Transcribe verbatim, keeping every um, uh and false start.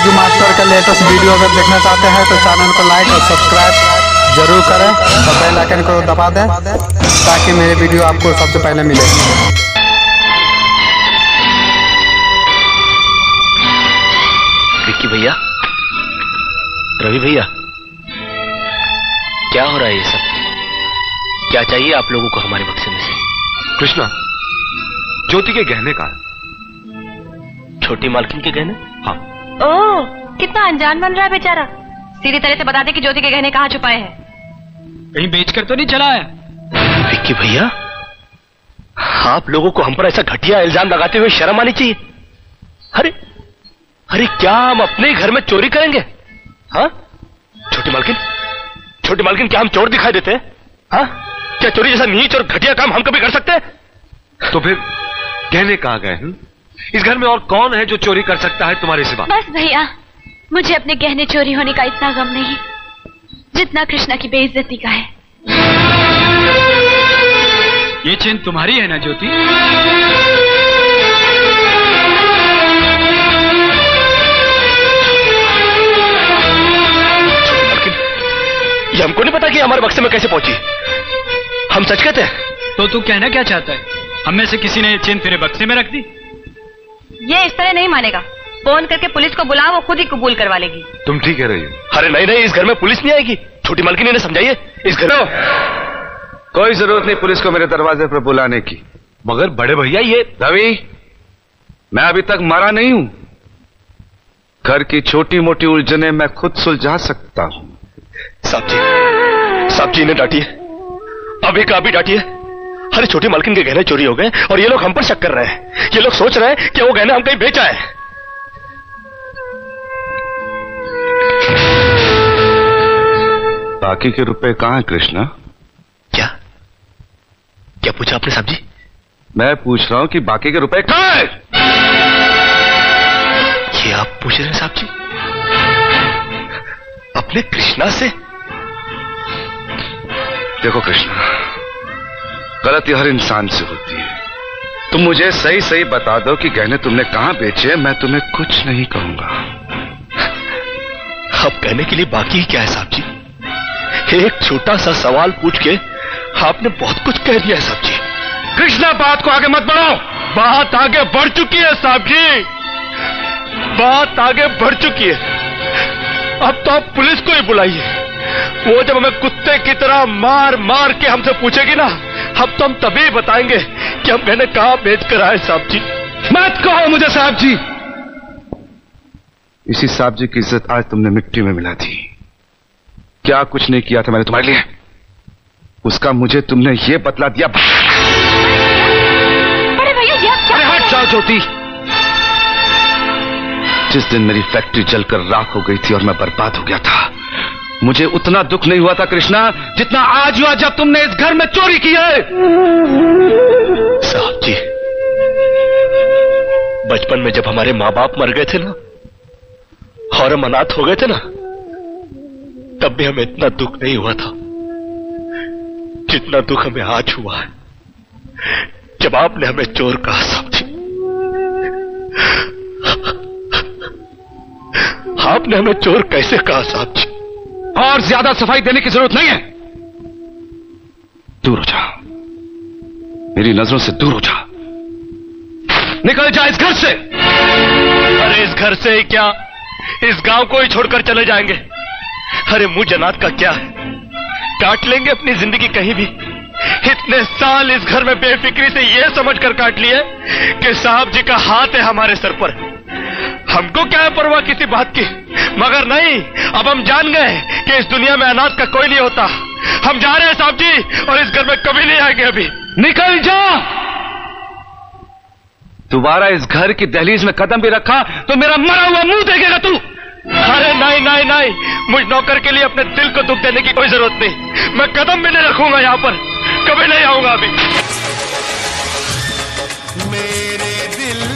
जोगी master का latest video अगर देखना चाहते हैं तो चैनल को लाइक और सब्सक्राइब जरूर करें और बेल आइकन को दबा दें ताकि मेरे वीडियो आपको सबसे पहले मिले। विक्की भैया, रवि भैया, क्या हो रहा है ये सब? क्या चाहिए आप लोगों को हमारे बक्से में से? कृष्णा, ज्योति के गहने का। छोटी मालकिन के गहने? हाँ। ओह, कितना अनजान बन रहा है बेचारा। सीधी तरह से बता दे कि ज्योति के गहने कहाँ छुपाए हैं। कहीं बेचकर तो नहीं चला है? विक्की भैया, आप लोगों को हम पर ऐसा घटिया इल्जाम लगाते हुए शर्म आनी चाहिए। अरे अरे क्या हम अपने घर में चोरी करेंगे? हाँ छोटी मालकिन, छोटी मालकिन, क्या हम चोर दिखाई देते हैं? हाँ, क्या चोरी जैसा नीच और घटिया काम हम कभी कर सकते हैं? तो फिर गहने कहाँ गए हैं? इस घर में और कौन है जो चोरी कर सकता है तुम्हारे सिवा? बस भैया, मुझे अपने गहने चोरी होने का इतना गम नहीं जितना कृष्णा की बेइज्जती का है। ये चेन तुम्हारी है ना ज्योति? ये हमको नहीं पता कि हमारे बक्से में कैसे पहुंची। हम सच कहते हैं। तो तू कहना क्या चाहता है? हम में से किसी ने ये चेन तेरे बक्से में रख दी? ये इस तरह नहीं मानेगा। फोन करके पुलिस को बुला, वो खुद ही कबूल करवा लेगी। तुम ठीक कह रही हो। अरे नहीं नहीं, इस घर में पुलिस नहीं आएगी। छोटी मालकिन ने समझाइए। इस घर में कोई जरूरत नहीं पुलिस को मेरे दरवाजे पर बुलाने की। मगर बड़े भैया, ये रवि, मैं अभी तक मरा नहीं हूं। घर की छोटी मोटी उलझने मैं खुद सुलझा सकता हूं। साहब जी, साहब जी ने डांटिए, अभी का अभी डांटिए। अरे छोटी मालकिन के गहने चोरी हो गए और ये लोग हम पर शक कर रहे हैं। ये लोग सोच रहे हैं कि वो गहने हम कहीं बेचा है। बाकी के रुपए कहां हैं कृष्णा? क्या क्या पूछा आपने साहब जी? मैं पूछ रहा हूं कि बाकी के रुपए कहां हैं? ये आप पूछ रहे हैं साहब जी अपने कृष्णा से? देखो कृष्णा, गलती हर इंसान से होती है। तुम मुझे सही सही बता दो कि गहने तुमने कहां बेचे, मैं तुम्हें कुछ नहीं कहूंगा। अब कहने के लिए बाकी ही क्या है साहब जी? एक छोटा सा सवाल पूछ के आपने बहुत कुछ कह दिया है साहब जी। कृष्णा, बात को आगे मत बढ़ाओ। बात आगे बढ़ चुकी है साहब जी, बात आगे बढ़ चुकी है। अब तो आप पुलिस को ही बुलाइए। वो जब हमें कुत्ते की तरह मार मार के हमसे पूछेगी ना, अब तो हम तभी बताएंगे कि हम गहने कहां बेच कर आए साहब जी। मत कहो मुझे साहब जी। इसी साहब जी की इज्जत आज तुमने मिट्टी में मिला दी। क्या कुछ नहीं किया था मैंने तुम्हारे लिए, उसका मुझे तुमने ये बतला दिया। अरे भैया, ये आप क्या? अरे हट जाओ ज्योति। जिस दिन मेरी फैक्ट्री जलकर राख हो गई थी और मैं बर्बाद हो गया था, मुझे उतना दुख नहीं हुआ था कृष्णा जितना आज हुआ जब तुमने इस घर में चोरी की है। साहब जी, बचपन में जब हमारे माँ बाप मर गए थे ना और हम अनाथ हो गए थे ना, तब भी हमें इतना दुख नहीं हुआ था जितना दुख हमें आज हुआ है जब आपने हमें चोर कहा साहब जी। आपने हमें चोर कैसे कहा साहब जी? और ज्यादा सफाई देने की जरूरत नहीं है। दूर हो जा, मेरी नजरों से दूर हो जा। निकल जा इस घर से। अरे इस घर से ही क्या, इस गांव को ही छोड़कर चले जाएंगे। अरे मुंह जनात का क्या है, काट लेंगे अपनी जिंदगी कहीं भी। इतने साल इस घर में बेफिक्री से ये समझकर काट लिए कि साहब जी का हाथ है हमारे सर पर। हमको क्या है परवाह किसी बात की, मगर नहीं, अब हम जान गए कि इस दुनिया में अनाथ का कोई नहीं होता। हम जा रहे हैं साहब जी और इस घर में कभी नहीं आएंगे। अभी निकल जा। दोबारा इस घर की दहलीज में कदम भी रखा तो मेरा मरा हुआ मुंह देखेगा तू। अरे नहीं नहीं नहीं, मुझ नौकर के लिए अपने दिल को दुख देने की कोई जरूरत नहीं। मैं कदम भी नहीं रखूंगा यहाँ पर, कभी नहीं आऊंगा अभी। मेरे दिल